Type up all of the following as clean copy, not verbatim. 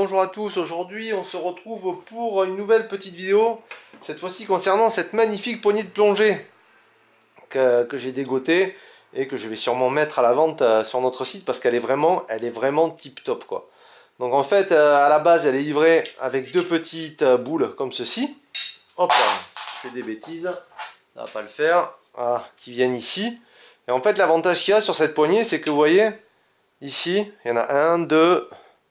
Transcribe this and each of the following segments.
bonjour à tous. Aujourd'hui on se retrouve pour une nouvelle petite vidéo, cette fois-ci concernant cette magnifique poignée de plongée que j'ai dégotée et que je vais sûrement mettre à la vente sur notre site parce qu'elle est vraiment tip top quoi. Donc en fait à la base elle est livrée avec deux petites boules comme ceci. Hop là, je fais des bêtises, ça va pas le faire, voilà, qui viennent ici. Et en fait l'avantage qu'il y a sur cette poignée c'est que vous voyez ici il y en a 1, 2,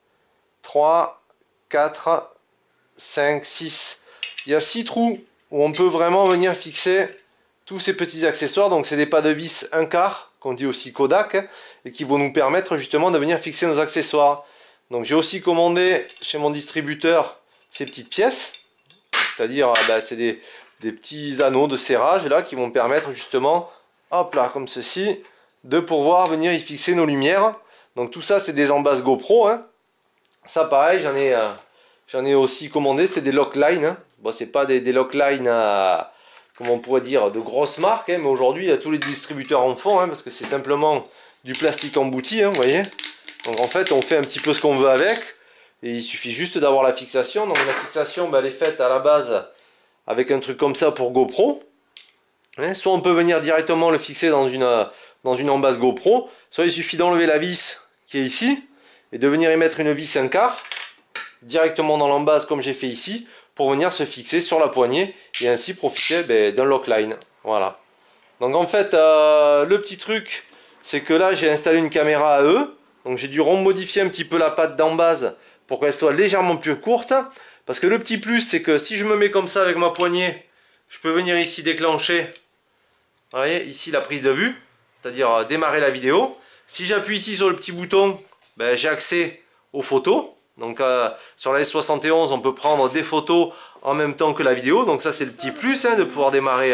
3, 4, 5, 6. Il y a 6 trous où on peut vraiment venir fixer tous ces petits accessoires. Donc c'est des pas de vis 1/4, qu'on dit aussi Kodak, et qui vont nous permettre justement de venir fixer nos accessoires. Donc j'ai aussi commandé chez mon distributeur ces petites pièces. C'est-à-dire, c'est des petits anneaux de serrage là qui vont permettre justement, hop là, comme ceci, de pouvoir venir y fixer nos lumières. Donc tout ça c'est des embases GoPro, hein. Ça pareil, j'en ai aussi commandé, c'est des Lockline. Hein. Bon, c'est pas des Lockline comment on pourrait dire, de grosses marques, hein, mais aujourd'hui tous les distributeurs en font, hein, parce que c'est simplement du plastique embouti, hein, vous voyez. Donc en fait, on fait un petit peu ce qu'on veut avec, et il suffit juste d'avoir la fixation. Donc la fixation, elle est faite à la base avec un truc comme ça pour GoPro. Hein, soit on peut venir directement le fixer dans une embase GoPro, soit il suffit d'enlever la vis qui est ici, et de venir y mettre une vis 1/4 directement dans l'embase comme j'ai fait ici pour venir se fixer sur la poignée et ainsi profiter d'un Lockline. Voilà. Donc en fait le petit truc c'est que là j'ai installé une caméra à eux, donc j'ai dû remodifier un petit peu la patte d'embase pour qu'elle soit légèrement plus courte, parce que le petit plus c'est que si je me mets comme ça avec ma poignée, je peux venir ici déclencher, vous voyez ici la prise de vue, c'est-à-dire démarrer la vidéo. Si j'appuie ici sur le petit bouton, j'ai accès aux photos. Donc sur la S71 on peut prendre des photos en même temps que la vidéo. Donc ça c'est le petit plus, hein, de pouvoir démarrer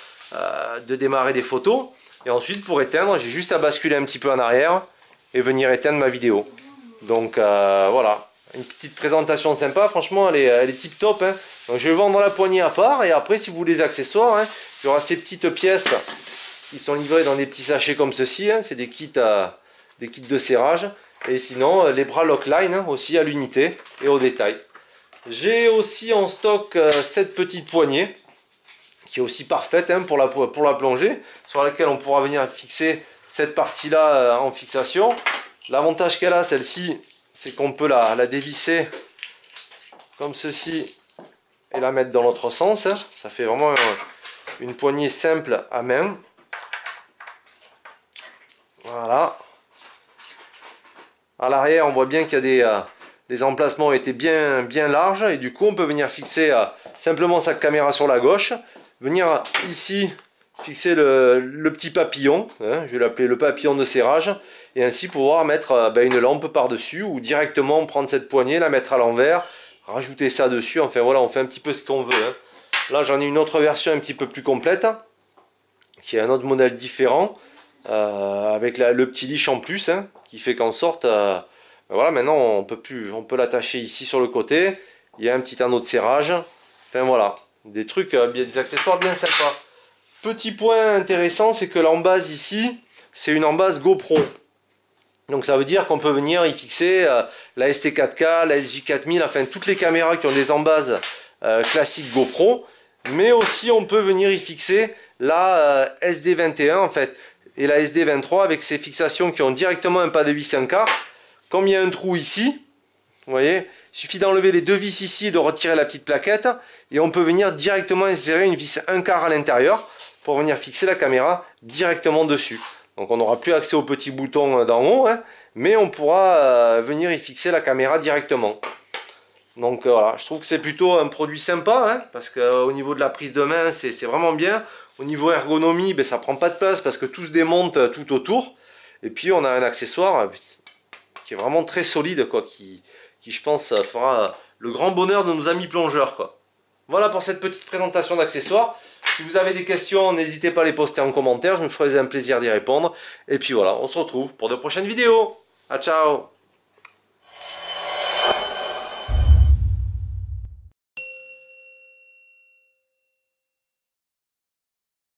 des photos. Et ensuite pour éteindre j'ai juste à basculer un petit peu en arrière et venir éteindre ma vidéo. Donc voilà, une petite présentation sympa, franchement elle est tip top, hein. Donc je vais vendre la poignée à part, et après si vous voulez les accessoires, hein, il y aura ces petites pièces qui sont livrées dans des petits sachets comme ceci, hein. C'est des kits de serrage. Et sinon les bras Lockline, hein, aussi à l'unité et au détail. J'ai aussi en stock cette petite poignée qui est aussi parfaite, hein, pour la plongée, sur laquelle on pourra venir fixer cette partie là en fixation. L'avantage qu'elle a celle-ci, c'est qu'on peut la dévisser comme ceci et la mettre dans l'autre sens, hein. Ça fait vraiment une poignée simple à main. Voilà. À l'arrière, on voit bien qu'il y a les emplacements ont été bien larges, et du coup on peut venir fixer simplement sa caméra sur la gauche, venir ici fixer le petit papillon, hein, je vais l'appeler le papillon de serrage, et ainsi pouvoir mettre une lampe par-dessus, ou directement prendre cette poignée, la mettre à l'envers, rajouter ça dessus. Enfin voilà, on fait un petit peu ce qu'on veut, hein. Là j'en ai une autre version un petit peu plus complète, qui est un autre modèle différent, avec le petit leash en plus, hein, qui fait qu'en sorte, voilà, maintenant on peut l'attacher ici sur le côté. Il y a un petit anneau de serrage. Enfin voilà, des trucs, des accessoires bien sympas. Petit point intéressant, c'est que l'embase ici, c'est une embase GoPro. Donc ça veut dire qu'on peut venir y fixer la ST4K, la SJ4000, enfin toutes les caméras qui ont des embases classiques GoPro. Mais aussi on peut venir y fixer la SD21 en fait, et la SD23 avec ces fixations qui ont directement un pas de vis 1/4. Comme il y a un trou ici, vous voyez, il suffit d'enlever les deux vis ici et de retirer la petite plaquette, et on peut venir directement insérer une vis 1/4 à l'intérieur pour venir fixer la caméra directement dessus. Donc on n'aura plus accès au petit bouton d'en haut, hein, mais on pourra venir y fixer la caméra directement. Donc voilà, je trouve que c'est plutôt un produit sympa, hein, parce qu'au niveau de la prise de main, c'est vraiment bien. Au niveau ergonomie, ça prend pas de place parce que tout se démonte tout autour. Et puis on a un accessoire qui est vraiment très solide, quoi, qui je pense fera le grand bonheur de nos amis plongeurs, quoi. Voilà pour cette petite présentation d'accessoires. Si vous avez des questions, n'hésitez pas à les poster en commentaire, je me ferai un plaisir d'y répondre. Et puis voilà, on se retrouve pour de prochaines vidéos. Ah, ciao!